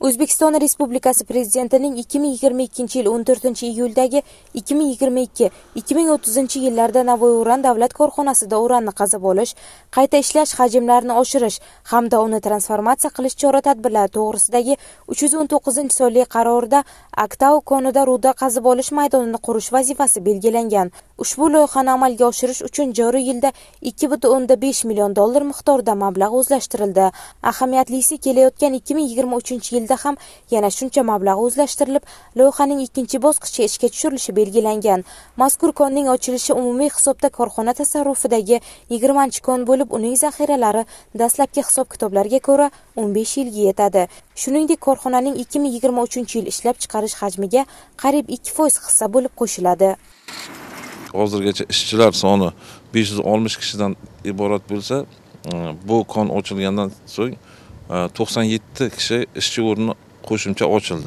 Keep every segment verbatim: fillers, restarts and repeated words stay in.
O'zbekiston Respublikasi Prezidentining ikki ming yigirma ikkinchi yil o'n to'rtinchi iyuldagi ikki ming yigirma ikki ikki ming o'ttizinchi yillarda Navoiy uran davlat korxonasida uranni qazib olish, qayta ishlash hajmlarini oshirish hamda uni transformatsiya qilish chora-tadbirlari to'g'risidagi uch yuz o'n to'qqizinchi sonli qarorida Aktau konida ruda qazib olish maydonini qurish vazifasi belgilangan. Ushbu loyihani amalga oshirish uchun joriy yilda ikki butun o'nda besh million dollar miqdorida mablag' o'zlashtirildi. Ahamiyatlisi kelayotgan ikki ming yigirma uchinchi yilda ham yana shuncha mablag' o'zlashtirilib, loyihaning ikkinchi bosqichi ishga tushirilishi belgilangan. Mazkur konning ochilishi umumiy hisobda korxona tasarrufidagi yigirmanchi kon bo'lib, uning zaxiralari dastlabki hisob-kitoblarga ko'ra o'n besh yilga yetadi. Shuningdek, korxonaning ikki ming yigirma uchinchi yil ishlab chiqarish hajmiga qariyb ikki foiz hissa bo'lib qo'shiladi. Hozirgacha ishchilar soni besh yuz oltmish kishidan iborat bo'lsa, bu kon ochilgandan so'ng to'qson yetti kishi ishchi o'rni qo'shimcha ochildi.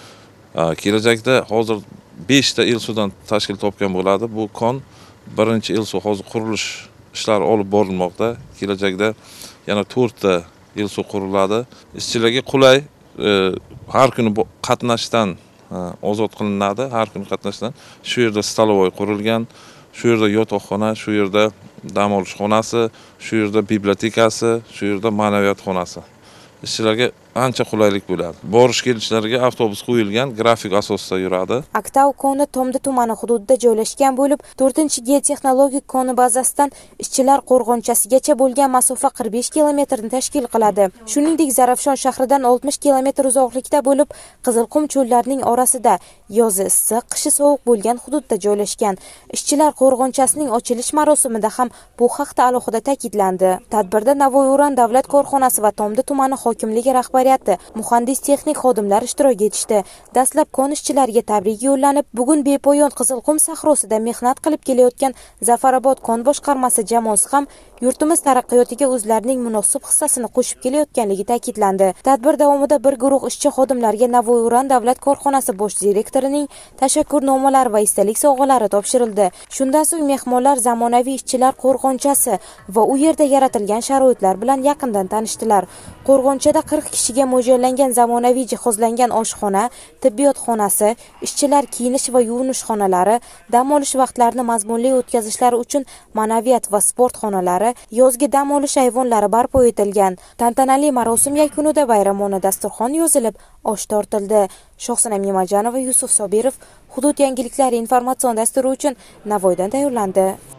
Kelajakda hozir besh ta ilsudan tashkil topgan bo'ladi. Bu kon birinchi ilsu hozir qurilish ishlari olib borilmoqda. Kelajakda yana to'rt ta ilsu quriladi. Ishchilarga qulay, har kuni qatnashdan ozod qilinadi, har kuni qatnashdan. Shu yerda stalovoy qurilgan, shu yerda yotoqxona, shu yerda dam olish xonasi, shu yerda bibliotekasi, shu yerda ma'naviyat xonasi. Ishchilarga ancha qulaylik bo'ladi. Borish kelishlariga avtobus qo'yilgan, grafik asosida yuradi. Aktau koni Tomdi tumani hududida joylashgan bo'lib, to'rtinchi geotexnologik koni bazasidan ishchilar qo'rg'onchasigacha bo'lgan masofa qirq besh kilometrni tashkil qiladi. Shuningdek, Zarafshon shahridan oltmish kilometr uzoqlikda bo'lib, Qizilqum cho'llarining orasida yozi issiq, qishi sovuq bo'lgan hududda joylashgan. Ishchilar qo'rg'onchasining ochilish marosimida ham bu haqda alohida ta'kidlandi. Tadbirda Navoiy uran davlat korxonasi va Tomdi tumani hokimligi rahbari muhandis-texnik xodimlar ishtirok etishdi. Dastlab kon ishchilariga tabrik yo'llanib, bugun bepoyon Qizilqum sahrosida mehnat qilib kelayotgan Zafarobod kon boshqarmasi jamoasi ham yurtimiz taraqqiyotiga o'zlarining munosib hissasini qo'shib kelayotganligi ta'kidlandi. Tadbir davomida bir guruh ishchi xodimlarga Navoiy uran davlat korxonasi bosh direktorining tashakkurnomalari va esdalik sovg'alari topshirildi. Shundan so'ng mehmonlar zamonaviy ishchilar qo'rg'onchasi va u yerda yaratilgan sharoitlar bilan yaqindan tanishdilar. Qo'rg'onchada qirq kishiga mo'ljallangan zamonaviy jihozlangan oshxona, tibbiyot xonasi, ishchilar kiyinish va yuvinish xonalari, dam olish vaqtlarini mazmunli o'tkazishlari uchun ma'naviyat va sport xonalari, yozgi dam olish ayvonlari barpo etilgan. Tantanali marosim yakunida bayramona dasturxon yozilib, osh tortildi. Shohsanam Yemajanova, Yusuf Sobirov, Hudud yangiliklari informatsion dasturi uchun Navoiydan tayyorlandi.